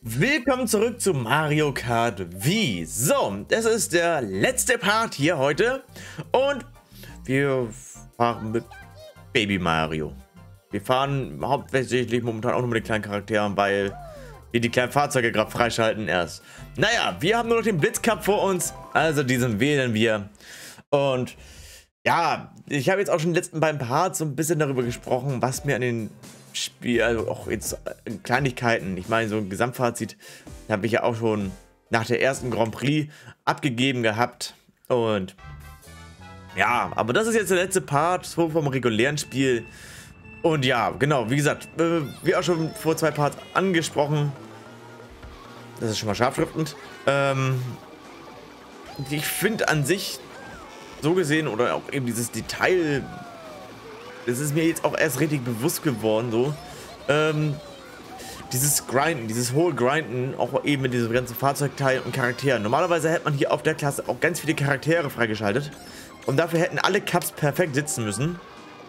Willkommen zurück zu Mario Kart Wii. So, das ist der letzte Part hier heute und wir fahren mit Baby Mario. Wir fahren hauptsächlich momentan auch nur mit den kleinen Charakteren, weil wir die kleinen Fahrzeuge gerade freischalten erst. Naja, wir haben nur noch den Blitzcup vor uns, also diesen wählen wir. Und ja, ich habe jetzt auch schon in den letzten beiden Parts so ein bisschen darüber gesprochen, was mir an den Spiel, also auch jetzt Kleinigkeiten, ich meine, so ein Gesamtfazit habe ich ja auch schon nach der ersten Grand Prix abgegeben gehabt. Und ja, aber das ist jetzt der letzte Part so vom regulären Spiel. Und ja, genau, wie gesagt, wie auch schon vor 2 Parts angesprochen, das ist schon mal scharfschriftend. Ich finde an sich, so gesehen, oder auch eben dieses Detail, das ist mir jetzt auch erst richtig bewusst geworden, so. Dieses Grinden, dieses hohe Grinden, auch eben mit diesem ganzen Fahrzeugteil und Charakteren. Normalerweise hätte man hier auf der Klasse auch ganz viele Charaktere freigeschaltet. Und dafür hätten alle Cups perfekt sitzen müssen.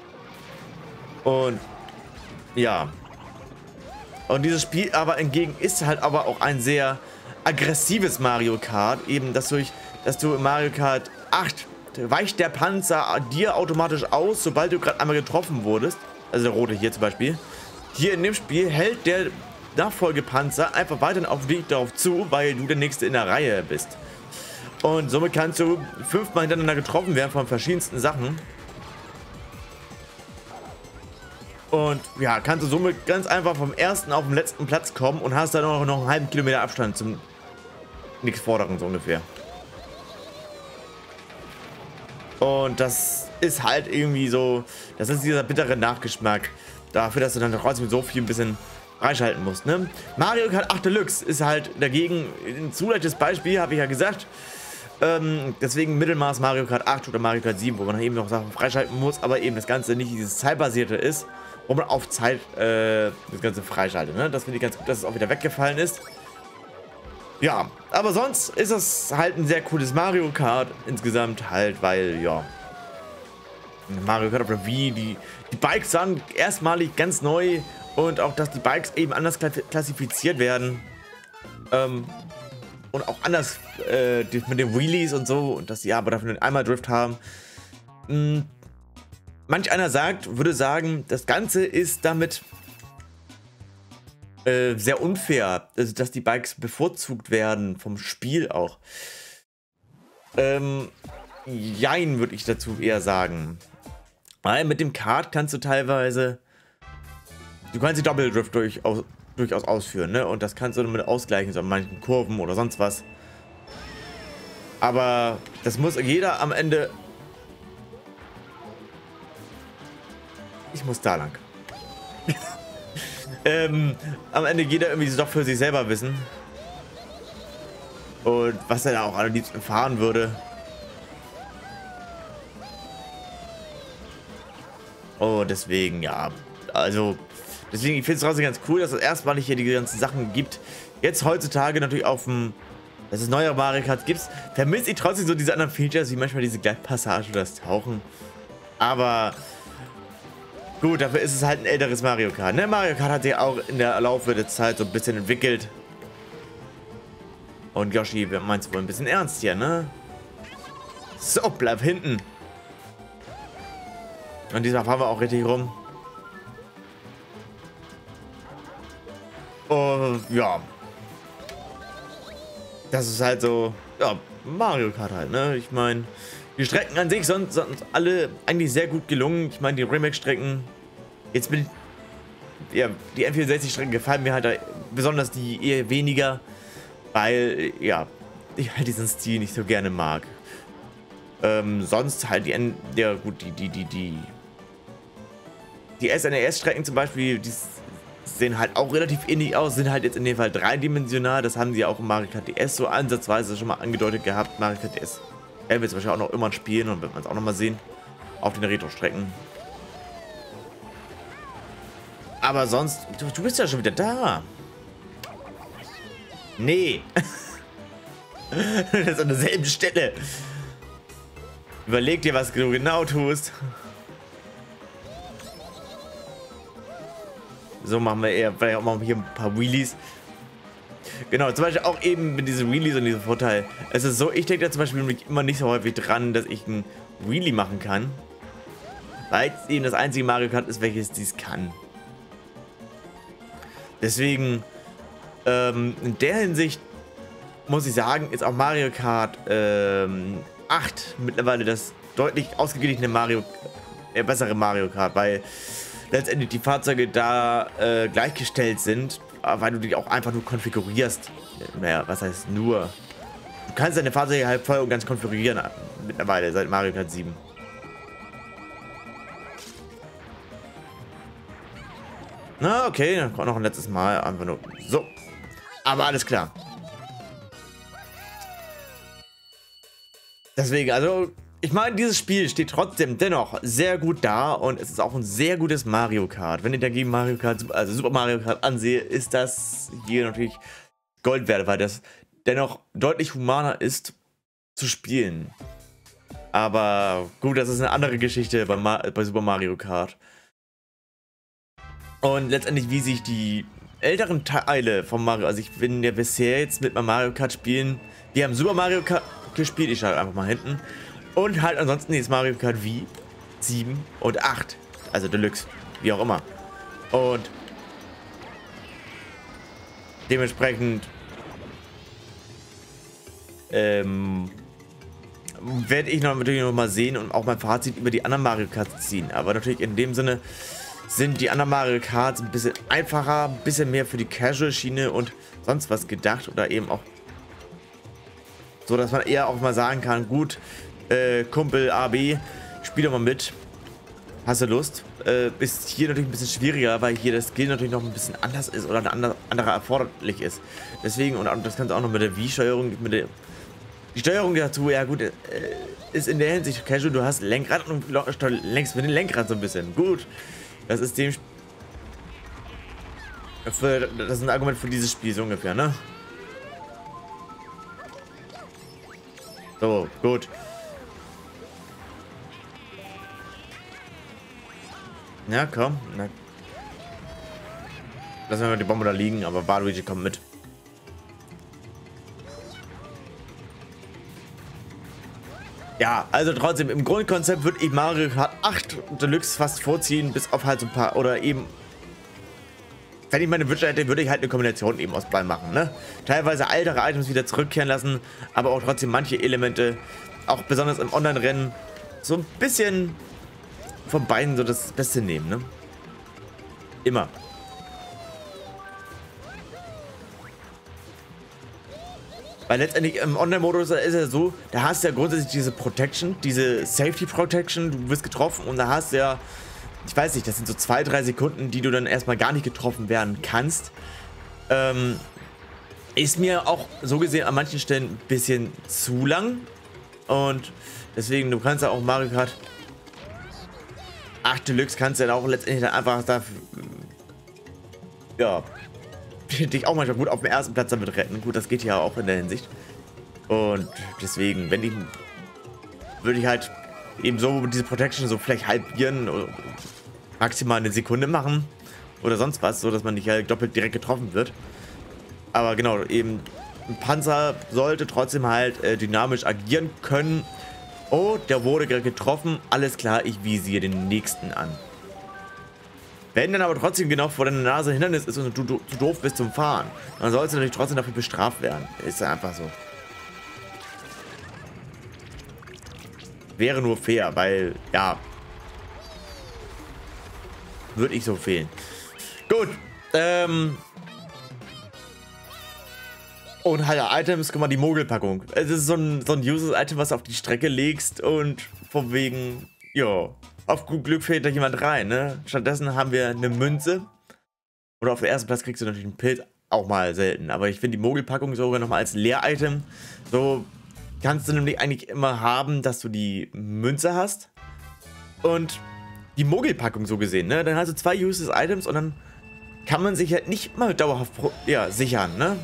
Und ja. Und dieses Spiel aber hingegen ist halt aber auch ein sehr aggressives Mario Kart. Eben, dass du in Mario Kart 8 weicht der Panzer dir automatisch aus, sobald du gerade einmal getroffen wurdest. Also der rote hier zum Beispiel. Hier in dem Spiel hält der Nachfolgepanzer einfach weiterhin auf dich darauf zu, weil du der Nächste in der Reihe bist. Und somit kannst du 5-mal hintereinander getroffen werden von verschiedensten Sachen. Und ja, kannst du somit ganz einfach vom ersten auf den letzten Platz kommen und hast dann auch noch einen halben Kilometer Abstand zum nichts Vorderen so ungefähr. Und das ist halt irgendwie so, das ist dieser bittere Nachgeschmack dafür, dass du dann trotzdem so viel ein bisschen freischalten musst, ne? Mario Kart 8 Deluxe ist halt dagegen ein zu leichtes Beispiel, habe ich ja gesagt. Deswegen Mittelmaß Mario Kart 8 oder Mario Kart 7, wo man eben noch Sachen freischalten muss, aber eben das Ganze nicht dieses zeitbasierte ist, wo man auf Zeit das Ganze freischaltet, ne? Das finde ich ganz gut, dass es auch wieder weggefallen ist. Ja, aber sonst ist es halt ein sehr cooles Mario Kart insgesamt halt, weil, ja, Mario Kart auf der Wii, die Bikes waren erstmalig ganz neu und auch, dass die Bikes eben anders klassifiziert werden und auch anders mit den Wheelies und so und dass sie aber dafür nur einmal Drift haben. Manch einer würde sagen, das Ganze ist damit sehr unfair, also dass die Bikes bevorzugt werden vom Spiel auch. Jein, würde ich dazu eher sagen. Weil mit dem Kart kannst du teilweise, du kannst die Doppeldrift durchaus ausführen, ne? Und das kannst du damit ausgleichen, so an manchen Kurven oder sonst was. Aber das muss jeder am Ende. Ich muss da lang. Am Ende jeder irgendwie doch für sich selber wissen. Und was er da auch am liebsten fahren würde. Oh, deswegen, ja. Also, deswegen, ich finde es trotzdem ganz cool, dass es erstmalig hier die ganzen Sachen gibt. Jetzt heutzutage natürlich auf dem, dass es neue Mario Kart gibt, vermisse ich trotzdem so diese anderen Features, wie manchmal diese Gleitpassage oder das Tauchen. Aber gut, dafür ist es halt ein älteres Mario Kart. Ne? Mario Kart hat sich auch in der Laufe der Zeit so ein bisschen entwickelt. Und Yoshi, wir meinen es wohl ein bisschen ernst hier, ne? So, bleib hinten. Und diesmal fahren wir auch richtig rum. Und ja. Das ist halt so, ja, Mario Kart halt, ne? Ich meine, die Strecken an sich sind alle eigentlich sehr gut gelungen. Ich meine, die Remake-Strecken, jetzt bin ich, ja, die N64-Strecken gefallen mir halt besonders die eher weniger, weil, ja, ich halt diesen Stil nicht so gerne mag. Sonst halt die SNES-Strecken zum Beispiel, die sehen halt auch relativ ähnlich aus, sind halt jetzt in dem Fall dreidimensional. Das haben sie ja auch im Mario Kart DS so ansatzweise schon mal angedeutet gehabt. Mario Kart DS werden wir zum Beispiel auch noch immer spielen und wird man es auch noch mal sehen auf den Retro-Strecken. Aber sonst, du bist ja schon wieder da. Nee. Das ist an derselben Stelle. Überleg dir, was du genau tust. So machen wir eher, vielleicht auch mal hier ein paar Wheelies. Genau, zum Beispiel auch eben mit diesem Wheelies und diesem Vorteil. Es ist so, ich denke da zum Beispiel immer nicht so häufig dran, dass ich einen Wheelie machen kann. Weil es eben das einzige Mario Kart ist, welches dies kann. Deswegen, in der Hinsicht muss ich sagen, ist auch Mario Kart 8 mittlerweile das deutlich ausgeglichene bessere Mario Kart, weil letztendlich die Fahrzeuge da gleichgestellt sind, weil du die auch einfach nur konfigurierst. Naja, was heißt nur? Du kannst deine Fahrzeuge halt voll und ganz konfigurieren mittlerweile seit Mario Kart 7. Na, okay, dann kommt noch ein letztes Mal einfach nur. So. Aber alles klar. Deswegen, also, ich meine, dieses Spiel steht trotzdem dennoch sehr gut da und es ist auch ein sehr gutes Mario Kart. Wenn ich dagegen Mario Kart, also Super Mario Kart ansehe, ist das hier natürlich Gold wert, weil das dennoch deutlich humaner ist zu spielen. Aber gut, das ist eine andere Geschichte bei Super Mario Kart. Und letztendlich, wie sich die älteren Teile von Mario, also ich bin ja bisher jetzt mit Mario Kart spielen, wir haben Super Mario Kart gespielt, ich schalte einfach mal hinten. Und halt ansonsten jetzt Mario Kart Wii 7 und 8, also Deluxe, wie auch immer. Und dementsprechend werde ich natürlich noch mal sehen und auch mein Fazit über die anderen Mario Karts ziehen. Aber natürlich in dem Sinne sind die anderen Mario Karts ein bisschen einfacher, ein bisschen mehr für die Casual-Schiene und sonst was gedacht. Oder eben auch so, dass man eher auch mal sagen kann, gut, Kumpel AB, spiel doch mal mit. Hast du Lust? Ist hier natürlich ein bisschen schwieriger, weil hier das Skill natürlich noch ein bisschen anders ist oder eine andere erforderlich ist. Deswegen, und das kannst du auch noch mit der Wii-Steuerung, die Steuerung dazu, ja gut, ist in der Hinsicht casual, du hast Lenkrad und lenkst mit dem Lenkrad so ein bisschen. Gut, das ist das ist ein Argument für dieses Spiel so ungefähr, ne? So, gut. Ja, komm. Na. Lassen wir mal die Bombe da liegen, aber Waluigi kommt mit. Ja, also trotzdem, im Grundkonzept würde ich Mario Kart 8 Deluxe fast vorziehen, bis auf halt so ein paar, oder eben, wenn ich meine Wünsche hätte, würde ich halt eine Kombination eben aus beiden machen, ne? Teilweise ältere Items wieder zurückkehren lassen, aber auch trotzdem manche Elemente, auch besonders im Online-Rennen, so ein bisschen von beiden so das Beste nehmen, ne? Immer. Weil letztendlich im Online-Modus ist ja so, da hast du ja grundsätzlich diese Protection, diese Safety Protection, du wirst getroffen und da hast du ja, ich weiß nicht, das sind so 2-3 Sekunden, die du dann erstmal gar nicht getroffen werden kannst. Ist mir auch so gesehen an manchen Stellen ein bisschen zu lang und deswegen, du kannst ja auch Mario Kart 8 Deluxe kannst du ja auch letztendlich dann einfach dafür, ja, dich auch manchmal gut auf dem ersten Platz damit retten. Gut, das geht ja auch in der Hinsicht. Und deswegen, würde ich halt eben so diese Protection so vielleicht halbieren oder maximal eine Sekunde machen oder sonst was, so dass man nicht halt doppelt direkt getroffen wird. Aber genau, eben ein Panzer sollte trotzdem halt dynamisch agieren können. Oh, der wurde gerade getroffen. Alles klar, ich visiere den nächsten an. Wenn dann aber trotzdem genau vor deiner Nase ein Hindernis ist und du zu doof bist zum Fahren, dann sollst du natürlich trotzdem dafür bestraft werden. Ist ja einfach so. Wäre nur fair, weil, ja, würde ich so fehlen. Gut, und halt Items, guck mal, die Mogelpackung. Es ist so ein Uses-Item, was du auf die Strecke legst und von wegen, ja, auf gut Glück fällt da jemand rein, ne? Stattdessen haben wir eine Münze. Oder auf dem ersten Platz kriegst du natürlich einen Pilz, auch mal selten. Aber ich finde die Mogelpackung sogar nochmal als Leer-Item. So kannst du nämlich eigentlich immer haben, dass du die Münze hast. Und die Mogelpackung so gesehen, ne? Dann hast du 2 Uses-Items und dann kann man sich halt nicht mal dauerhaft sichern, ne?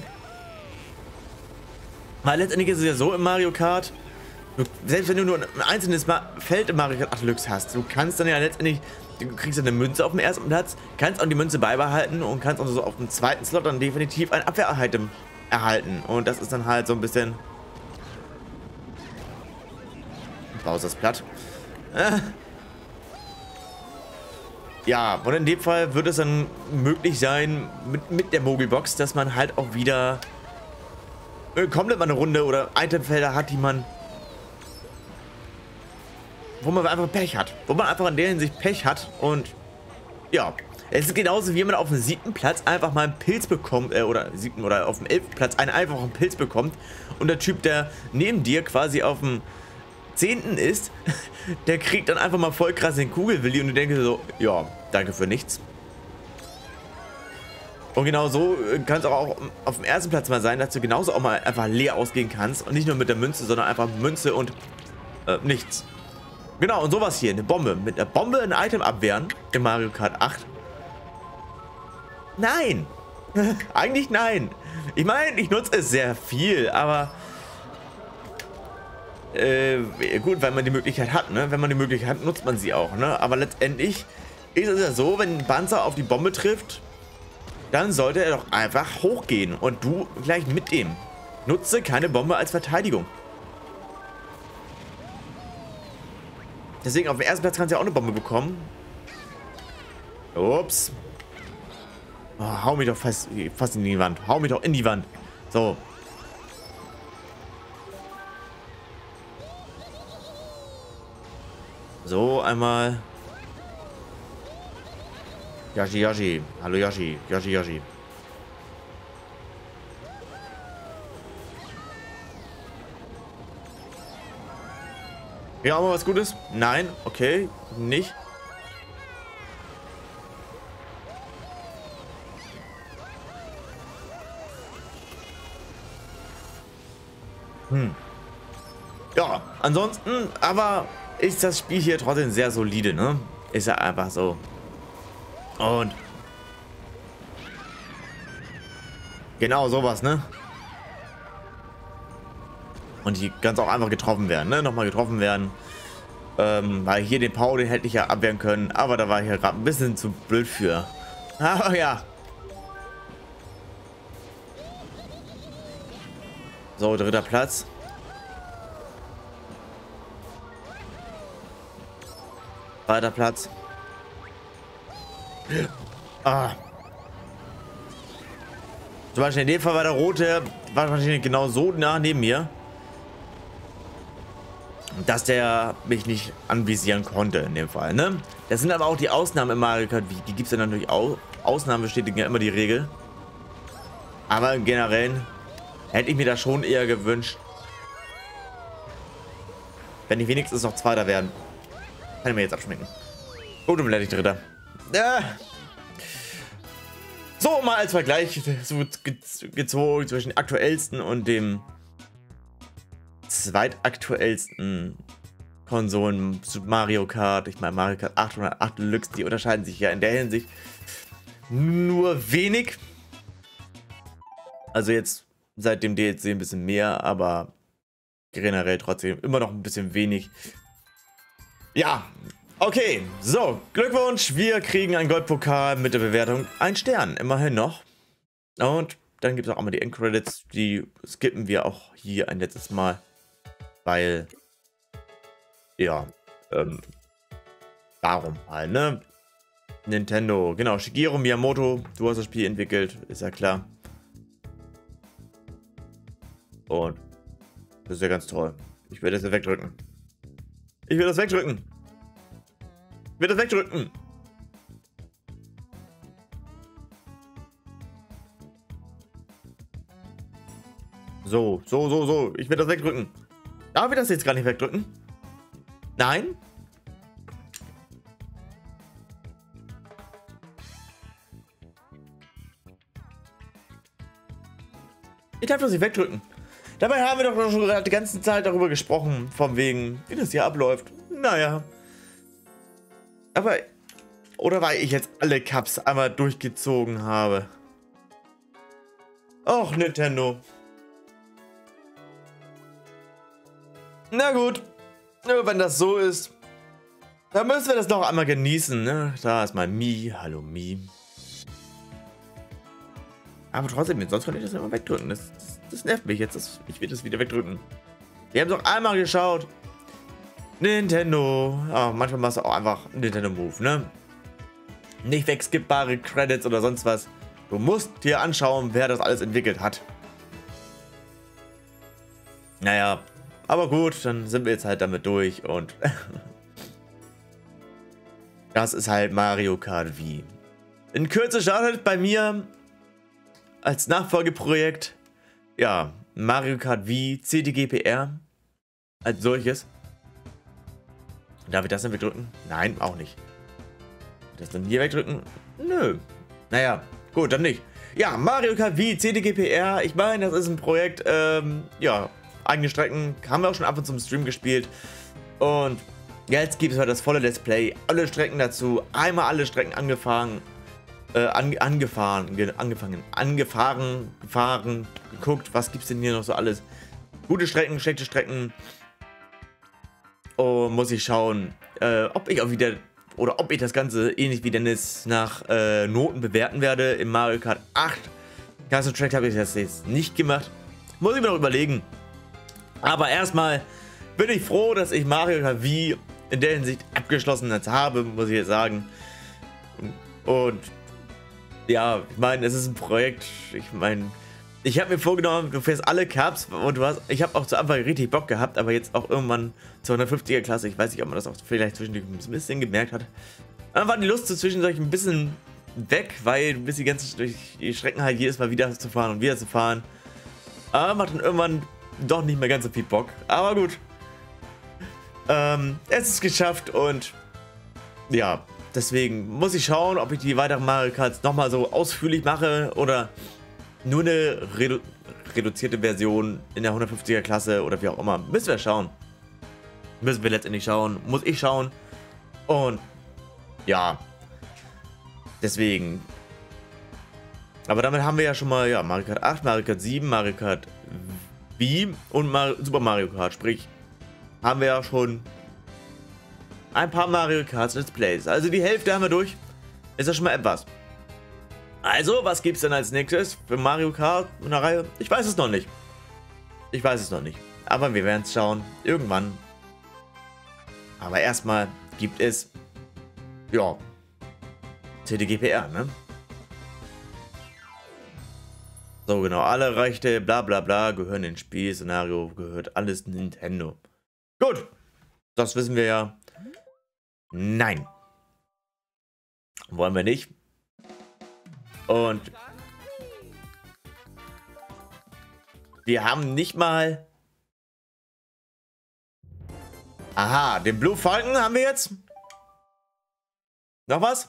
Weil letztendlich ist es ja so im Mario Kart, selbst wenn du nur ein einzelnes Feld im Mario Kart 8 Deluxe hast, du kannst dann ja letztendlich, du kriegst eine Münze auf dem ersten Platz, kannst auch die Münze beibehalten und kannst auch so auf dem zweiten Slot dann definitiv ein Abwehr-Item erhalten. Und das ist dann halt so ein bisschen... Bowser's platt. Ja, und in dem Fall wird es dann möglich sein, mit der Mogelbox, dass man halt auch wieder komplett mal eine Runde oder Itemfelder hat, die man... wo man einfach Pech hat. Wo man einfach in der Hinsicht Pech hat. Und ja, es ist genauso, wie man auf dem 7. Platz einfach mal einen Pilz bekommt, oder 7. oder auf dem 11. Platz einen einfachen Pilz bekommt. Und der Typ, der neben dir quasi auf dem 10. ist, der kriegt dann einfach mal voll krass den Kugelwilli und du denkst so, ja, danke für nichts. Und genau so kann es auch auf dem 1. Platz mal sein, dass du genauso auch mal einfach leer ausgehen kannst und nicht nur mit der Münze, sondern einfach Münze und nichts. Genau, und sowas hier, eine Bombe. Mit einer Bombe ein Item abwehren in Mario Kart 8. Nein! Eigentlich nein. Ich meine, ich nutze es sehr viel, aber gut, weil man die Möglichkeit hat, ne? Wenn man die Möglichkeit hat, nutzt man sie auch, ne? Aber letztendlich ist es ja so, wenn ein Panzer auf die Bombe trifft, dann sollte er doch einfach hochgehen und du gleich mit ihm. Nutze keine Bombe als Verteidigung. Deswegen auf dem 1. Platz kannst du ja auch eine Bombe bekommen. Ups. Oh, hau mich doch fast in die Wand. Hau mich doch in die Wand. So. So, einmal. Yoshi, Yoshi. Hallo Yoshi. Yoshi, Yoshi. Ja, aber was Gutes? Nein, okay, nicht. Ja, ansonsten, aber ist das Spiel hier trotzdem sehr solide, ne? Ist ja einfach so. Und genau sowas, ne? Und hier kann es auch einfach getroffen werden, ne? Nochmal getroffen werden. Weil hier den Power, den hätte ich ja abwehren können. Aber da war ich ja gerade ein bisschen zu blöd für. Aber ja. So, 3. Platz. Zweiter Platz. Ah. Zum Beispiel in dem Fall war der rote wahrscheinlich genau so nah neben mir, dass der mich nicht anvisieren konnte in dem Fall, ne? Das sind aber auch die Ausnahmen im Mario Kart. Die gibt es ja natürlich auch. Ausnahmen bestätigen ja immer die Regel. Aber generell hätte ich mir das schon eher gewünscht, wenn ich wenigstens noch Zweiter werden. Kann ich mir jetzt abschminken. Gut, und vielleicht Dritter. Ja. So, mal als Vergleich so gezogen zwischen dem aktuellsten und dem zweitaktuellsten Konsolen Super Mario Kart. Ich meine, Mario Kart 8 und 8 Deluxe, die unterscheiden sich ja in der Hinsicht nur wenig. Also jetzt seit dem DLC ein bisschen mehr, aber generell trotzdem immer noch ein bisschen wenig. Ja, okay, so, Glückwunsch, wir kriegen einen Goldpokal mit der Bewertung 1 Stern, immerhin noch. Und dann gibt es auch einmal die Endcredits, die skippen wir auch hier ein letztes Mal, weil, ja, warum halt, ne? Nintendo, genau, Shigeru Miyamoto, du hast das Spiel entwickelt, ist ja klar. Und das ist ja ganz toll. Ich werde das wegdrücken. Ich will das wegdrücken. Ich will das wegdrücken. So. Ich will das wegdrücken. Darf ich das jetzt gar nicht wegdrücken? Nein? Ich darf das nicht wegdrücken. Dabei haben wir doch schon die ganze Zeit darüber gesprochen, von wegen, wie das hier abläuft. Naja. Aber, oder weil ich jetzt alle Cups einmal durchgezogen habe. Och, Nintendo. Na gut. Wenn das so ist, dann müssen wir das noch einmal genießen, ne? Da ist mal Mi. Hallo Mi. Aber trotzdem, sonst könnte ich das immer wegdrücken. Das nervt mich jetzt. Ich will das wieder wegdrücken. Wir haben es auch einmal geschaut. Nintendo. Ah, manchmal machst du auch einfach Nintendo Move, ne? Nicht wegskippbare Credits oder sonst was. Du musst dir anschauen, wer das alles entwickelt hat. Naja, aber gut, dann sind wir jetzt halt damit durch und das ist halt Mario Kart Wii. In Kürze startet bei mir als Nachfolgeprojekt, ja, Mario Kart Wii CDGPR als solches. Darf ich das denn wegdrücken? Nein, auch nicht. Das dann hier wegdrücken? Nö. Naja, gut, dann nicht. Ja, Mario Kart Wii CDGPR, ich meine, das ist ein Projekt, ja, eigene Strecken, haben wir auch schon ab und zu im Stream gespielt. Und jetzt gibt es halt das volle Let's Play, alle Strecken dazu, einmal alle Strecken angefahren, geguckt, was gibt es denn hier noch so alles. Gute Strecken, schlechte Strecken. Und muss ich schauen, ob ich auch wieder, oder ob ich das Ganze ähnlich wie Dennis nach Noten bewerten werde. Im Mario Kart 8 Custom Track habe ich das jetzt nicht gemacht. Muss ich mir noch überlegen. Aber erstmal bin ich froh, dass ich Mario Kart Wii in der Hinsicht abgeschlossen habe, muss ich jetzt sagen. Und ja, ich meine, es ist ein Projekt. Ich meine, ich habe mir vorgenommen, du fährst alle Cups und ich habe auch zu Anfang richtig Bock gehabt, aber jetzt auch irgendwann zur 150er Klasse. Ich weiß nicht, ob man das auch vielleicht zwischendurch ein bisschen gemerkt hat. Dann war die Lust so zwischendurch ein bisschen weg, weil du bist durch die Strecken halt jedes Mal wieder zu fahren und wieder zu fahren. Aber macht dann irgendwann doch nicht mehr ganz so viel Bock. Aber gut. Es ist geschafft und ja, deswegen muss ich schauen, ob ich die weiteren Mario Karts nochmal so ausführlich mache oder nur eine reduzierte Version in der 150er Klasse oder wie auch immer. Müssen wir schauen. Müssen wir letztendlich schauen. Muss ich schauen. Und ja, deswegen. Aber damit haben wir ja schon mal, ja, Mario Kart 8, Mario Kart 7, Mario Kart Wii und Super Mario Kart. Sprich, haben wir ja schon ein paar Mario Kart Let's Plays. Also die Hälfte haben wir durch. Ist ja schon mal etwas. Also, was gibt's denn als nächstes für Mario Kart in der Reihe? Ich weiß es noch nicht. Ich weiß es noch nicht. Aber wir werden es schauen. Irgendwann. Aber erstmal gibt es, ja, CDGPR, ne? So, genau. Alle Rechte, bla bla bla, gehören ins Spielszenario, gehört alles Nintendo. Gut. Das wissen wir ja. Nein. Wollen wir nicht. Und wir haben nicht mal... Aha, den Blue Falcon haben wir jetzt. Noch was?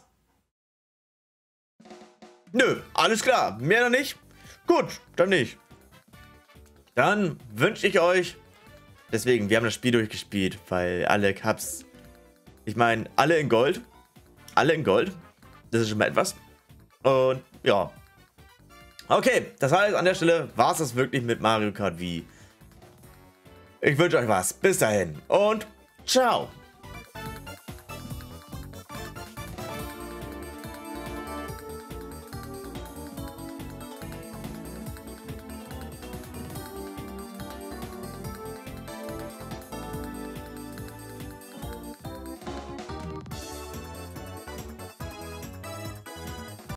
Nö, alles klar. Mehr noch nicht? Gut, dann nicht. Dann wünsche ich euch... Deswegen, wir haben das Spiel durchgespielt, weil alle Cups... Ich meine, alle in Gold. Alle in Gold. Das ist schon mal etwas. Und ja. Okay, das heißt, an der Stelle war es das wirklich mit Mario Kart Wii. Ich wünsche euch was. Bis dahin und ciao.